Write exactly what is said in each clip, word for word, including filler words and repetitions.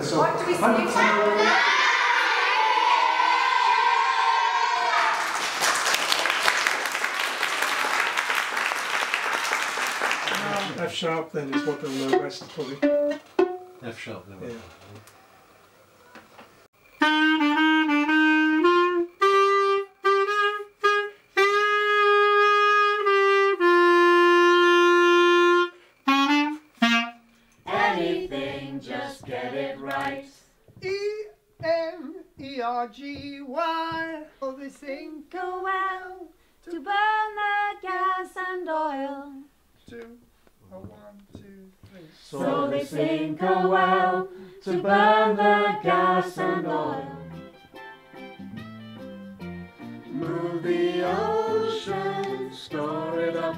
together. So, what do we sing? F sharp then is what they'll uh, rest probably. F sharp then. Yeah. Anything, just get it right. E M E R G Y. Oh, they sing Go well to burn the gas and oil. two. Oh, one, two, three. So they sing a well to burn the gas and oil. Move the ocean, store it up.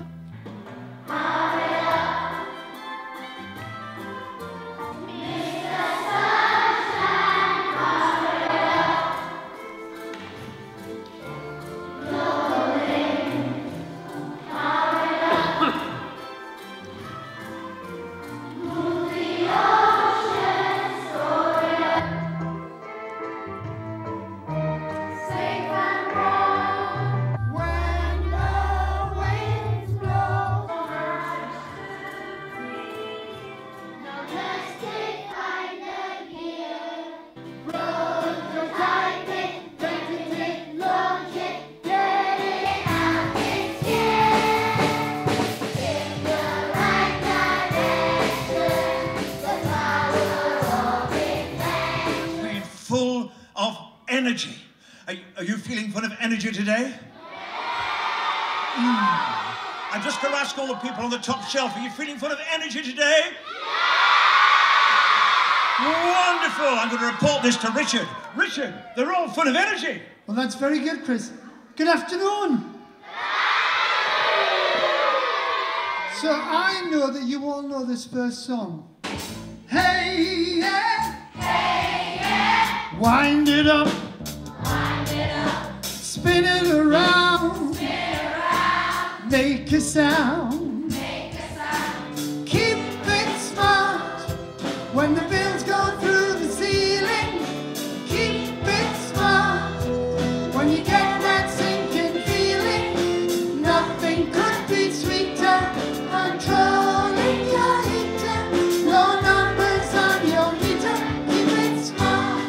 When the winds blow, road your tight it, take it, take, launch it, get it out this year. In the right direction, the power of invention. Feeling full of energy. Are, are you feeling full of energy today? Mm. I'm just going to ask all the people on the top shelf, are you feeling full of energy today? Wonderful! I'm going to report this to Richard. Richard, they're all full of energy. Well, that's very good, Chris. Good afternoon. So I know that you all know this first song. Hey, yeah. Hey, yeah. Wind it up. Wind it up, Spin it around. spin around, Make a sound. make a sound. Keep it smart. When the bills go through the ceiling. Keep it smart. When you get that sinking feeling. Nothing could be sweeter. Controlling your heater. No numbers on your meter. Keep it smart.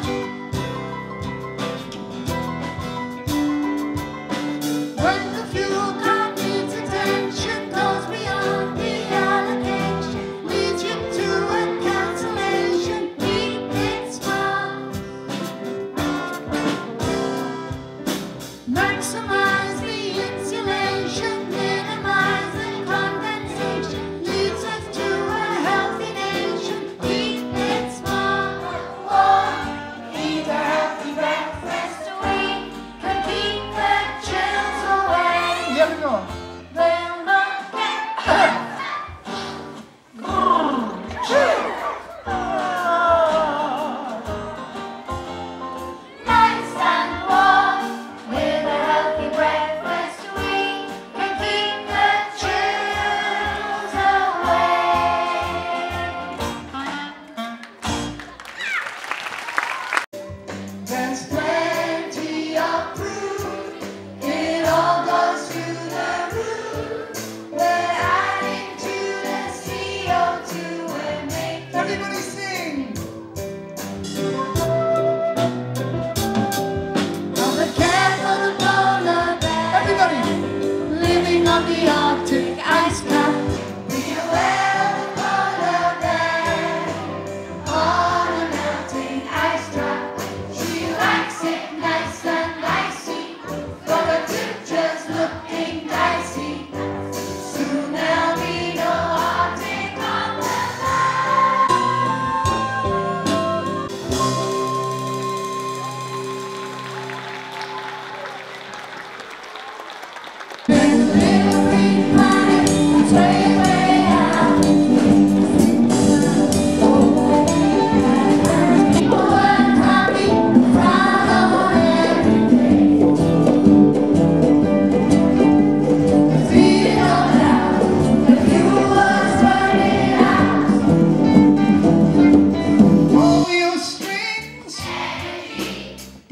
When the fuel card needs attention, cause we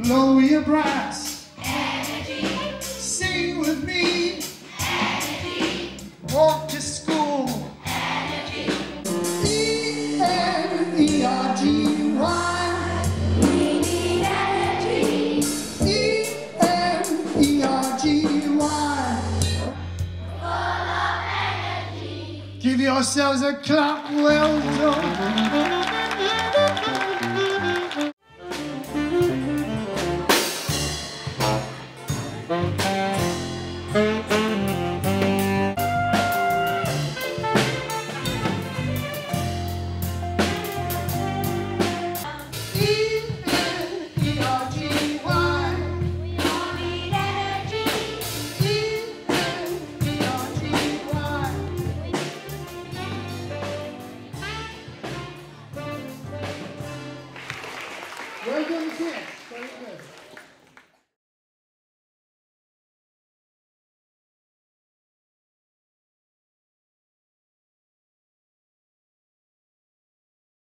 Blow your brass. Energy. Sing with me. Energy. Walk to school. Energy. E N E R G Y. We need energy. E N E R G Y. Full of energy. Give yourselves a clap, well done.